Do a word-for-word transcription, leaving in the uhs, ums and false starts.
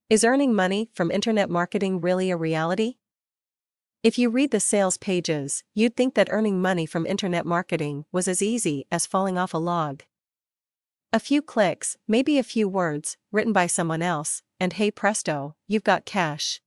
Is earning money from internet marketing really a reality? If you read the sales pages, you'd think that earning money from internet marketing was as easy as falling off a log. A few clicks, maybe a few words, written by someone else, and hey presto, you've got cash.